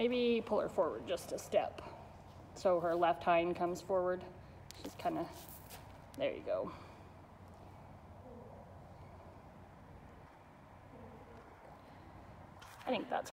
Maybe pull her forward just a step. So her left hind comes forward. She's kind of, there you go. I think that's